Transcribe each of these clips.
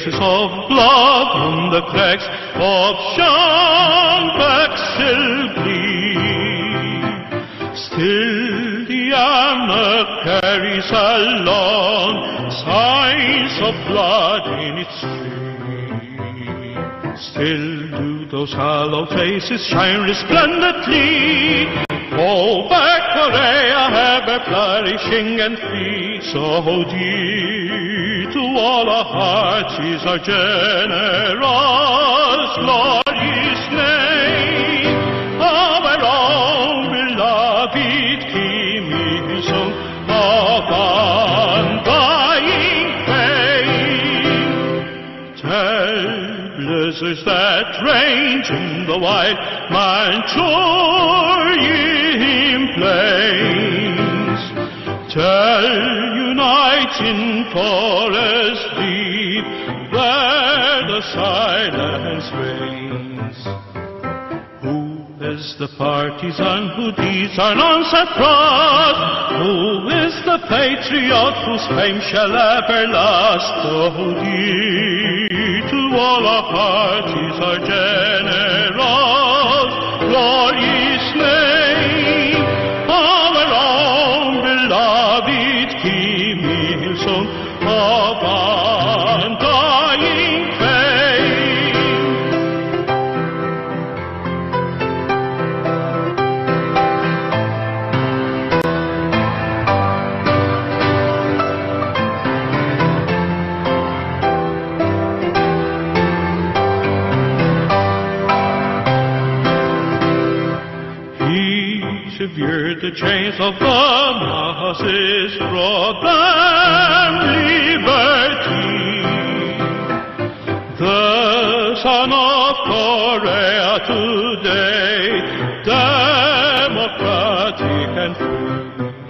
traces of blood on the cracks of Schönberg's still gleam. Still the armor carries along signs of blood in its stream. Still do those hollow faces shine resplendently over Korea, ever flourishing and free. So dear to all our hearts is our generous, glorious name, our own beloved Kim Il-sung of undying fame. Tell blizzards that range in the wild Manchurian plains, tell uniting forest deep where the silence reigns. Who is the partisan who deeds our nonsense trust? Who is the patriot whose fame shall ever last? Oh, dear to all our hearts is our generous, glorious name, our own beloved Kim Il-sung of undying fame. Severed the chains of the masses, brought them liberty. The son of Korea today, democratic and free.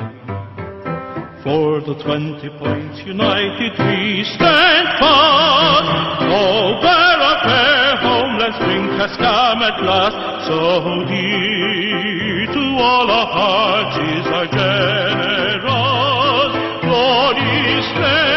For the 20 points united we stand fast. Over our fair homeland spring has come at last. So dear to all our hearts is our generous, glorious name.